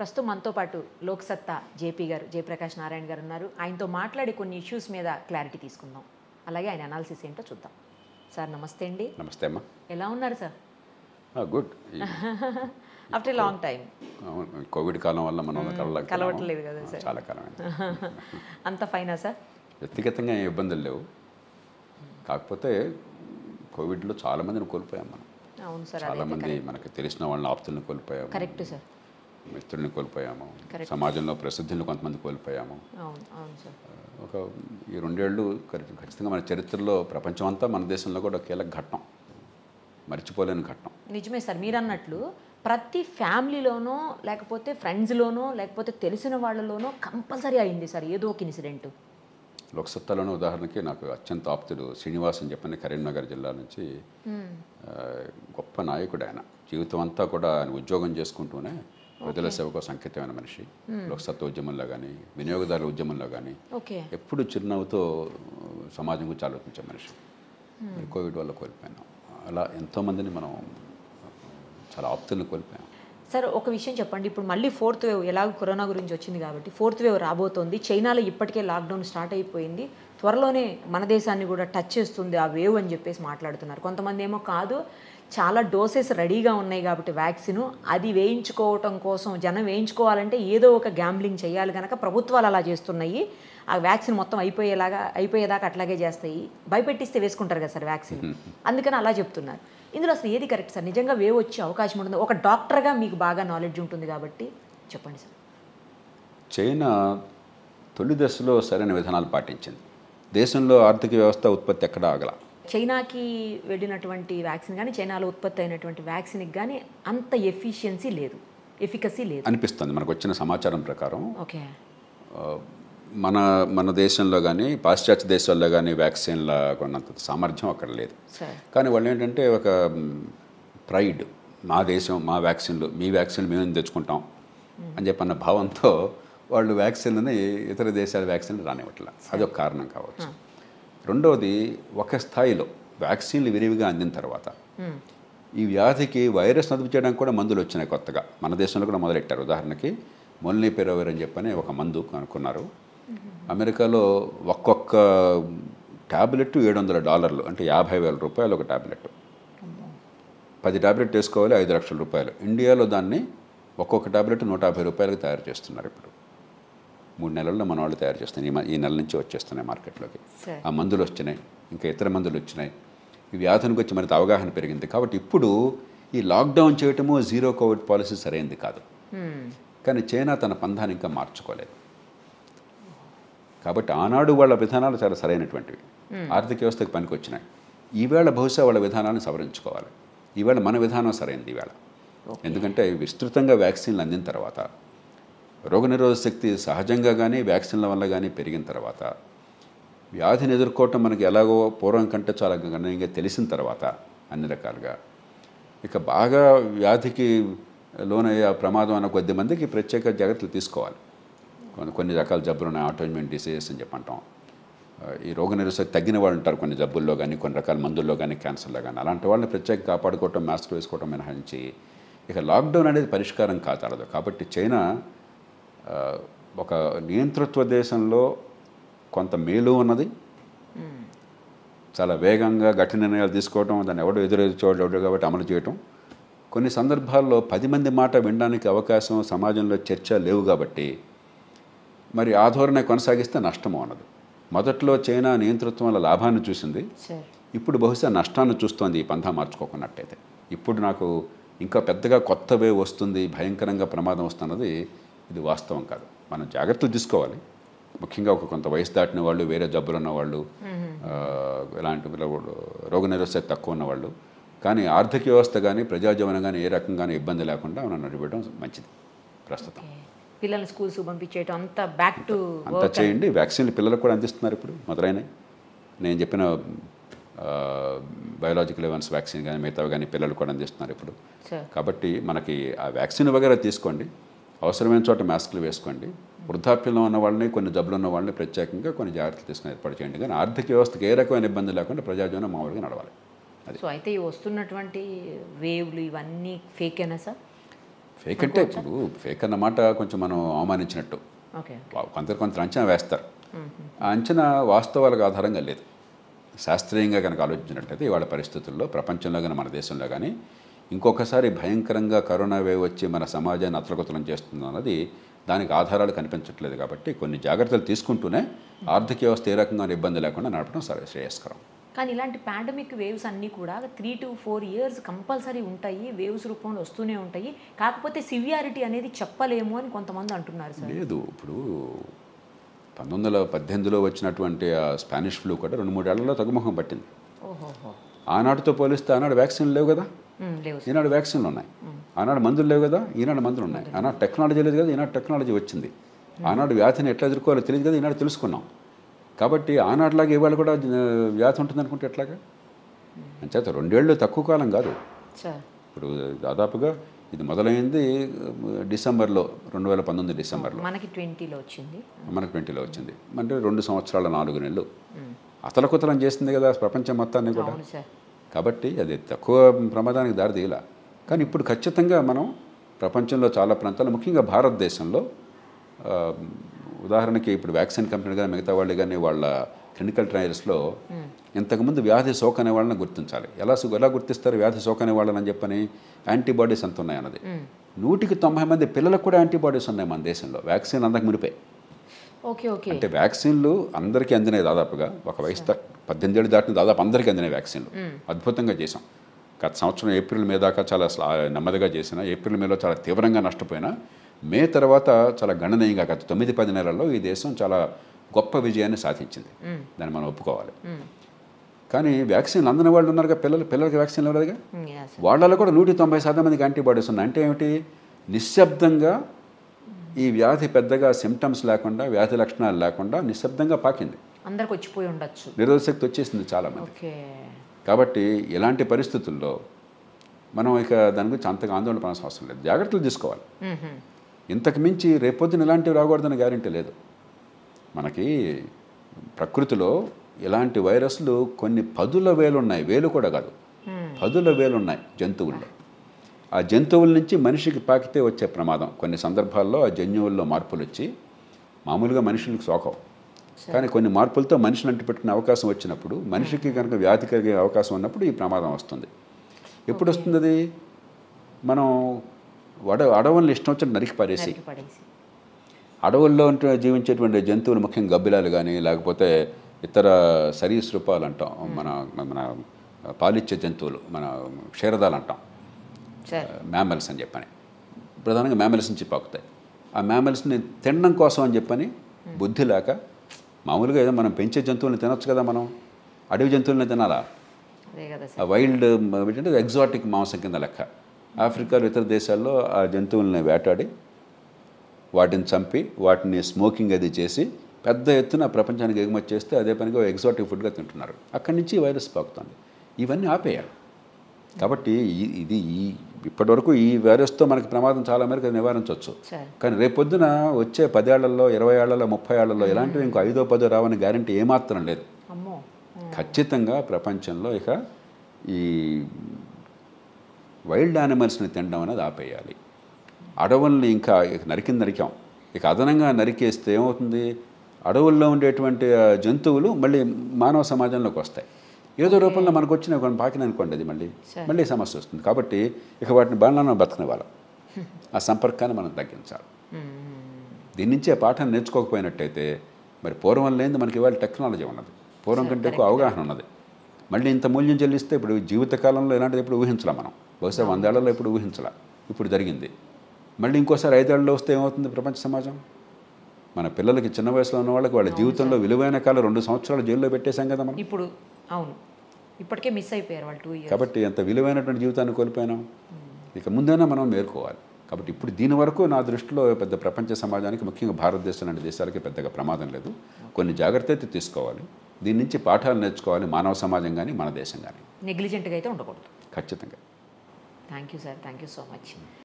ప్రస్తుతం మనతో పాటు లోక్సత్తా జేపీ గారు జయప్రకాష్ నారాయణ గారు ఉన్నారు. ఆయనతో మాట్లాడి కొన్ని ఇష్యూస్ మీద క్లారిటీ తీసుకుందాం. అలాగే ఆయన అనాలిసిస్ ఏంటో చూద్దాం. సార్ నమస్తే అండి. నమస్తే అమ్మా. ఎలా ఉన్నారు sir? Good. After long time. Covid కాలం వల్ల మనం కలవట్లేదు కదా సార్? చాలా కాలం. అంత ఫైనా సార్? వ్యక్తిగతంగా ఇబ్బందులు లేవు. కాకపోతే కోవిడ్లో చాలామందిని కోల్పోయాం మనం. అవును సార్. చాలామంది మనకు తెలిసిన వాళ్ళని ఆప్తులను కోల్పోయాము. Correct sir. మిత్రుల్ని కోల్పోయాము. సమాజంలో ప్రసిద్ధిని కొంతమంది కోల్పోయాము. అవును అవును సార్. ఒక ఈ 2 ఏళ్ళు ఖచ్చితంగా మన చరిత్రలో ప్రపంచం అంతా మన దేశంలో కూడా కీలక ఘట్టం, మర్చిపోలేని ఘట్టం. నిజమే సార్. మీరు అన్నట్లు ప్రతి ఫ్యామిలీలోనో లేకపోతే ఫ్రెండ్స్లోనో లేకపోతే తెలిసిన వాళ్ళలోనో కంపల్సరీ అయింది సార్ ఏదో ఒక ఇన్సిడెంట్. లోక్సత్తాలోనే ఉదాహరణకి నాకు అత్యంత ఆప్తుడు శ్రీనివాస్ అని చెప్పని కరీంనగర్ జిల్లా నుంచి గొప్ప నాయకుడు. ఆయన జీవితం అంతా కూడా ఆయన ఉద్యోగం చేసుకుంటూనే ప్రజల సేవకు సంకేతమైన మనిషి. లోక్సత్తా ఉద్యమంలో కానీ వినియోగదారుల ఉద్యమంలో కానీ ఎప్పుడు చిరునవ్వుతో సమాజం గురించి ఆలోచించే మనిషి. కోవిడ్ వల్ల కోల్పోయాను. అలా ఎంతోమందిని మనం చాలా ఆప్తులను కోల్పోయాం. సార్ ఒక విషయం చెప్పండి. ఇప్పుడు మళ్ళీ 4th వేవ్ ఎలాగో కరోనా గురించి వచ్చింది కాబట్టి 4th వేవ్ రాబోతోంది. చైనాలో ఇప్పటికే లాక్డౌన్ స్టార్ట్ అయిపోయింది. త్వరలోనే మన దేశాన్ని కూడా టచ్ చేస్తుంది ఆ వేవ్ అని చెప్పేసి మాట్లాడుతున్నారు. కొంతమంది ఏమో కాదు, చాలా డోసెస్ రెడీగా ఉన్నాయి కాబట్టి వ్యాక్సిన్ అది వేయించుకోవటం కోసం జనం వేయించుకోవాలంటే ఏదో ఒక గ్యాంబ్లింగ్ చేయాలి కనుక ప్రభుత్వాలు అలా చేస్తున్నాయి. ఆ వ్యాక్సిన్ మొత్తం అయిపోయేదాకా అట్లాగే చేస్తాయి. భయపెట్టిస్తే వేసుకుంటారు కదా సార్ వ్యాక్సిన్, అందుకని అలా చెప్తున్నారు. ఇందులో అసలు ఏది కరెక్ట్ సార్? నిజంగా వేవ్ వచ్చే అవకాశం ఉంటుంది? ఒక డాక్టర్గా మీకు బాగా నాలెడ్జ్ ఉంటుంది కాబట్టి చెప్పండి సార్. చైనా తొలి దశలో సరైన విధానాలు పాటించింది. దేశంలో ఆర్థిక వ్యవస్థ ఉత్పత్తి ఎక్కడ ఆగల. చైనాకి వెళ్ళినటువంటి వ్యాక్సిన్ కానీ చైనాలో ఉత్పత్తి అయినటువంటి వ్యాక్సిన్కి కానీ అంత ఎఫికసీ లేదు అనిపిస్తుంది మనకు వచ్చిన సమాచారం ప్రకారం. ఓకే. మన దేశంలో కానీ పాశ్చాత్య దేశాల్లో కానీ వ్యాక్సిన్ల కొన్నంత సామర్థ్యం అక్కడ లేదు. కానీ వాళ్ళు ఏంటంటే ఒక ప్రైడ్, మా దేశం మా వ్యాక్సిన్లు, మీ వ్యాక్సిన్లు మేము తెచ్చుకుంటాం అని చెప్పన్న భావంతో వాళ్ళు వ్యాక్సిన్లని ఇతర దేశాల వ్యాక్సిన్లు రానివ్వట్లేదు. అదొక కారణం కావచ్చు. రెండవది, ఒక స్థాయిలో వ్యాక్సిన్లు విరివిగా అందిన తర్వాత ఈ వ్యాధికి వైరస్ అదుపు చేయడానికి కూడా మందులు వచ్చినాయి కొత్తగా. మన దేశంలో కూడా మొదలెట్టారు. ఉదాహరణకి మొల్నీపిరవిర్ అని చెప్పని ఒక మందు కనుక్కున్నారు. అమెరికాలో ఒక్కొక్క ట్యాబ్లెట్ $700, అంటే $50,000 ఒక ట్యాబ్లెట్. 10 ట్యాబ్లెట్ వేసుకోవాలి, $5,00,000. ఇండియాలో దాన్ని ఒక్కొక్క ట్యాబ్లెట్ $150 తయారు చేస్తున్నారు. ఇప్పుడు 3 నెలల్లో మన వాళ్ళు తయారు చేస్తున్నాయి. ఈ నెల నుంచి వచ్చేస్తున్నాయి మార్కెట్లోకి. ఆ మందులు వచ్చినాయి, ఇంకా ఇతర మందులు వచ్చినాయి. ఈ వ్యాధునికి వచ్చి మనకు అవగాహన పెరిగింది. కాబట్టి ఇప్పుడు ఈ లాక్డౌన్ చేయటము, జీరో కోవిడ్ పాలసీ సరైనది కాదు. కానీ చైనా తన పంధాన్ని ఇంకా మార్చుకోలేదు. కాబట్టి ఆనాడు వాళ్ళ విధానాలు చాలా సరైనటువంటివి, ఆర్థిక వ్యవస్థకు పనికి వచ్చినాయి. ఈవేళ బహుశా వాళ్ళ విధానాలను సవరించుకోవాలి. ఈవేళ మన విధానం సరైనది ఈవేళ. ఎందుకంటే విస్తృతంగా వ్యాక్సిన్లు అందిన తర్వాత, రోగనిరోధక శక్తి సహజంగా కానీ వ్యాక్సిన్ల వల్ల కానీ పెరిగిన తర్వాత, వ్యాధిని ఎదుర్కోవటం మనకి ఎలాగో పూర్వం కంటే చాలా గణనీయంగా తెలిసిన తర్వాత అన్ని రకాలుగా, ఇక బాగా వ్యాధికి లోనయ్యే ప్రమాదం అన్న కొద్ది మందికి ప్రత్యేక జాగ్రత్తలు తీసుకోవాలి. కొన్ని రకాల జబ్బులు ఉన్నాయి, ఆటోఇమ్యూన్ డిసీజెస్ అని చెప్పంటాం. ఈ రోగనిరోధక తగ్గిన వాళ్ళు ఉంటారు కొన్ని జబ్బుల్లో కానీ, కొన్ని రకాల మందుల్లో కానీ, క్యాన్సర్లో కానీ. అలాంటి వాళ్ళని ప్రత్యేక కాపాడుకోవటం, మాస్క్ వేసుకోవటం మినహాయించి ఇక లాక్డౌన్ అనేది పరిష్కారం కాదు. కాబట్టి చైనా ఒక నియంతృత్వ దేశంలో కొంత మేలు ఉన్నది. చాలా వేగంగా గట్టి నిర్ణయాలు తీసుకోవటం, దాన్ని ఎవడు కాబట్టి అమలు చేయటం. కొన్ని సందర్భాల్లో 10 మంది మాట వినడానికి అవకాశం సమాజంలో చర్చ లేవు కాబట్టి మరి ఆ ధోరణి కొనసాగిస్తే నష్టం అన్నది. మొదట్లో చైనా నియంతృత్వం వల్ల లాభాన్ని చూసింది, ఇప్పుడు బహుశా నష్టాన్ని చూస్తోంది ఈ పంథా మార్చుకోకున్నట్టయితే. ఇప్పుడు నాకు ఇంకా పెద్దగా కొత్త వేవ్ వస్తుంది, భయంకరంగా ప్రమాదం వస్తున్నది ఇది వాస్తవం కాదు. మనం జాగ్రత్తలు తీసుకోవాలి. ముఖ్యంగా కొంత వయసు దాటిన వాళ్ళు, వేరే జబ్బులు ఉన్నవాళ్ళు, ఇలాంటి రోగనిరోధక తక్కువ ఉన్నవాళ్ళు. కానీ ఆర్థిక వ్యవస్థ కానీ ప్రజాజీవనం కానీ ఏ రకంగానే ఇబ్బంది లేకుండా మనం నడిపేయడం మంచిది. ప్రస్తుతం పిల్లల్ని స్కూల్స్ పంపించేయటం అంతా బ్యాక్ టు అంతా చేయండి. వ్యాక్సిన్లు పిల్లలకు కూడా అందిస్తున్నారు ఇప్పుడు మొదలైనవి. నేను చెప్పిన బయోలాజికల్ వెపన్స్ వ్యాక్సిన్ కానీ మిగతావి కానీ పిల్లలు కూడా అందిస్తున్నారు ఇప్పుడు. కాబట్టి మనకి ఆ వ్యాక్సిన్ వగేరా తీసుకోండి, అవసరమైన చోట మాస్కులు వేసుకోండి. వృద్ధాప్యంలో ఉన్న వాళ్ళని, కొన్ని జబ్బులు ఉన్న వాళ్ళని ప్రత్యేకంగా కొన్ని జాగ్రత్తలు తీసుకుని ఏర్పాటు చేయండి. కానీ ఆర్థిక వ్యవస్థకు ఏ రకమైన ఇబ్బంది లేకుండా ప్రజాజీవనం మామూలుగా నడవాలి. సో అయితే ఈ వస్తున్నటువంటి వేవ్లు ఇవన్నీ ఫేకేనా సార్? ఫేక్ అంటే ఇప్పుడు ఫేక్ అన్నమాట కొంచెం మనం అవమానించినట్టు. ఓకే. కొందరు అంచనా వేస్తారు. ఆ అంచనా వాస్తవాలకు ఆధారంగా లేదు. శాస్త్రీయంగా కనుక ఆలోచించినట్టయితే ఇవాళ పరిస్థితుల్లో ప్రపంచంలో కానీ మన దేశంలో కానీ ఇంకొకసారి భయంకరంగా కరోనా వేవ్ వచ్చి మన సమాజాన్ని అతలకుతలం చేస్తుంది అన్నది దానికి ఆధారాలు కనిపించట్లేదు. కాబట్టి కొన్ని జాగ్రత్తలు తీసుకుంటూనే ఆర్థిక వ్యవస్థ ఏ రకంగా ఇబ్బంది లేకుండా నడపడం శ్రేయస్కరం. కానీ ఇలాంటి పాండమిక్ వేవ్స్ అన్నీ కూడా 3 to 4 years కంపల్సరీ ఉంటాయి, వేవ్స్ రూపంలో వస్తూనే ఉంటాయి. కాకపోతే సివియారిటీ అనేది చెప్పలేము అని కొంతమంది అంటున్నారు సార్. లేదు, ఇప్పుడు 1918లో వచ్చినటువంటి ఆ స్పానిష్ ఫ్లూ కూడా 2-3 ఏళ్లలో తగ్గుముఖం పట్టింది. ఆనాటితో పోలిస్తే ఆనాడు వ్యాక్సిన్లు లేవు కదా, ఈనాడు వ్యాక్సిన్లు ఉన్నాయి. ఆనాడు మందులు లేవు కదా, ఈనాడు మందులు ఉన్నాయి. ఆనాడు టెక్నాలజీ లేదు కదా, ఈనాడు టెక్నాలజీ వచ్చింది. ఆనాడు వ్యాధిని ఎట్లా ఎదుర్కోవాలో తెలియదు కదా, ఈనాడు తెలుసుకున్నాం. కాబట్టి ఆనాటిలాగా ఇవాళ కూడా వ్యాధి ఉంటుంది అనుకుంటే ఎట్లాగా? అంచేత 2 ఏళ్ళు తక్కువ కాలం కాదు. ఇప్పుడు దాదాపుగా ఇది మొదలైంది డిసెంబర్లో, 2019 డిసెంబర్లో. మనకి 20లో వచ్చింది. మనకు 20లో వచ్చింది అంటే 2 సంవత్సరాల 4 నెలలు అతలకుతలం చేసింది కదా ప్రపంచం మొత్తాన్ని కూడా. కాబట్టి అది తక్కువ ప్రమాదానికి దారితీయలా. కానీ ఇప్పుడు ఖచ్చితంగా మనం ప్రపంచంలో చాలా ప్రాంతాల్లో, ముఖ్యంగా భారతదేశంలో, ఉదాహరణకి ఇప్పుడు వ్యాక్సిన్ కంపెనీ కానీ మిగతా వాళ్ళు కానీ వాళ్ళ క్లినికల్ ట్రయల్స్లో ఇంతకుముందు వ్యాధి సోకనే వాళ్ళని గుర్తించాలి. ఎలా గుర్తిస్తారు వ్యాధి సోకనే వాళ్ళని చెప్పని? యాంటీబాడీస్ ఎంత ఉన్నాయన్నది. 100కి 90 మంది పిల్లలకు కూడా యాంటీబాడీస్ ఉన్నాయి మన దేశంలో, వ్యాక్సిన్ అందరికి మునిపే. అంటే వ్యాక్సిన్లు అందరికీ అందినాయి. దాదాపుగా ఒక వయసు 18 ఏళ్ళు దాటిన దాదాపు అందరికీ అందినాయి వ్యాక్సిన్లు. అద్భుతంగా చేసాం. గత సంవత్సరం ఏప్రిల్ మే దాకా చాలా నెమ్మదిగా చేసిన, ఏప్రిల్ మేలో చాలా తీవ్రంగా నష్టపోయినా మే తర్వాత చాలా గణనీయంగా గత 9-10 నెలల్లో ఈ దేశం చాలా గొప్ప విజయాన్ని సాధించింది. దాన్ని మనం ఒప్పుకోవాలి. కానీ వ్యాక్సిన్లు అందిన వాళ్ళు ఉన్నారుగా, పిల్లలకి వ్యాక్సిన్లు ఇవ్వలేదుగా. వాళ్ళలో కూడా 190% మందికి యాంటీబాడీస్ ఉన్నాయి. అంటే ఏమిటి? నిశ్శబ్దంగా ఈ వ్యాధి పెద్దగా సిమ్టమ్స్ లేకుండా, వ్యాధి లక్షణాలు లేకుండా నిశ్శబ్దంగా పాకింది. అందరికి వచ్చిపోయి ఉండొచ్చు, నిరోధక శక్తి వచ్చేసింది చాలామంది. కాబట్టి ఇలాంటి పరిస్థితుల్లో మనం ఇక దాని గురించి అంతగా ఆందోళన పడాల్సిన అవసరం లేదు, జాగ్రత్తలు తీసుకోవాలి. ఇంతకు మించి రేపొద్దున ఇలాంటివి రాకూడదని గ్యారెంటీ లేదు. మనకి ప్రకృతిలో ఇలాంటి వైరస్లు కొన్ని 10,000 ఉన్నాయి, వేలు కూడా కాదు, 10,000 ఉన్నాయి జంతువుల్లో. ఆ జంతువుల నుంచి మనిషికి పాకితే వచ్చే ప్రమాదం కొన్ని సందర్భాల్లో ఆ జన్యువుల్లో మార్పులు వచ్చి మామూలుగా మనుషులకు సోకవు. కానీ కొన్ని మార్పులతో మనిషిని అంటిపెట్టుకునే అవకాశం వచ్చినప్పుడు, మనిషికి కనుక వ్యాధి కలిగే అవకాశం ఉన్నప్పుడు ఈ ప్రమాదం వస్తుంది. ఎప్పుడు వస్తుంది అది? మనం అడవులను ఇష్టం వచ్చినట్టు నరికి పారేసి, అడవుల్లో జీవించేటువంటి జంతువులు, ముఖ్యంగా గబ్బిలాలు కానీ లేకపోతే ఇతర సరీసృపాలు అంటాం, మన పాలిచ్చే జంతువులు, మన క్షీరదాలు అంటాం, మ్యామల్స్ అని చెప్పని, ప్రధానంగా మ్యామల్స్ నుంచి పాకుతాయి. ఆ మ్యామల్స్ని తినడం కోసం అని చెప్పని బుద్ధి లేక, మామూలుగా ఏదో మనం పెంచే జంతువులను తినొచ్చు కదా, మనం అడవి జంతువులని తినాలా? ఆ వైల్డ్ ఏంటంటే ఎగ్జాటిక్ మాంసం కింద లెక్క. ఆఫ్రికాలో ఇతర దేశాల్లో ఆ జంతువులని వేటాడి వాటిని చంపి వాటిని స్మోకింగ్ అది చేసి పెద్ద ఎత్తున ప్రపంచానికి ఎగుమతి చేస్తే అదే పనిగా ఎగ్జాటిక్ ఫుడ్గా తింటున్నారు. అక్కడి నుంచి వైరస్ పాకుతుంది. ఇవన్నీ ఆపేయాలి. కాబట్టి ఇది ఇప్పటివరకు ఈ వైరస్తో మనకి ప్రమాదం చాలా మేరకు నివారించవచ్చు. కానీ రేపొద్దున వచ్చే 10 ఏళ్లలో, 20 ఏళ్లలో, 30 ఏళ్లలో ఇలాంటివి ఇంకో 5-10 రావని గ్యారంటీ ఏమాత్రం లేదు. ఖచ్చితంగా ప్రపంచంలో ఇక ఈ వైల్డ్ యానిమల్స్ని తినడం అనేది ఆపేయాలి. అడవుల్ని ఇంకా నరికాం, ఇక అదనంగా నరికేస్తే ఏమవుతుంది? అడవుల్లో ఉండేటువంటి జంతువులు మళ్ళీ మానవ సమాజంలోకి వస్తాయి. ఏదో రూపంలో మనకు వచ్చిన కొన్ని పాకిన అనుకోండి, అది మళ్ళీ సమస్య వస్తుంది. కాబట్టి ఇక వాటిని బాగా బతకనివ్వాలి, ఆ సంపర్కాన్ని మనం తగ్గించాలి. దీని నుంచి ఆ పాఠాన్ని నేర్చుకోకపోయినట్టయితే మరి పూర్వం లేని మనకి ఇవాళ టెక్నాలజీ ఉన్నది, పూర్వం కంటే ఎక్కువ అవగాహన ఉన్నది. మళ్ళీ ఇంత మూల్యం చెల్లిస్తే ఇప్పుడు జీవితకాలంలో ఇలాంటిది ఎప్పుడు ఊహించలే మనం, బహుశా 100 ఏళ్లలో ఎప్పుడు ఊహించలే, ఇప్పుడు జరిగింది. మళ్ళీ ఇంకోసారి 5 ఏళ్లలో వస్తే ఏమవుతుంది ప్రపంచ సమాజం? మన పిల్లలకి చిన్న వయసులో ఉన్న వాళ్ళకి వాళ్ళ జీవితంలో విలువైన కాలం 2 సంవత్సరాలు జైల్లో పెట్టేశాం కదా మనం. ఇప్పుడు అవును, ఇప్పటికే మిస్ అయిపోయారు వాళ్ళు 2 years. కాబట్టి ఎంత విలువైనటువంటి జీవితాన్ని కోల్పోయినాం. ఇక ముందైనా మనం మేలుకోవాలి. కాబట్టి ఇప్పుడు దీని వరకు నా దృష్టిలో పెద్ద ప్రపంచ సమాజానికి, ముఖ్యంగా భారతదేశం లాంటి దేశాలకి పెద్దగా ప్రమాదం లేదు. కొన్ని జాగ్రత్తలు తీసుకోవాలి, దీని నుంచి పాఠాలు నేర్చుకోవాలి, మానవ సమాజం కానీ మన దేశం కానీ. నెగ్లిజెంట్గా అయితే ఉండకూడదు. ఖచ్చితంగా. Thank you sir, thank you so much.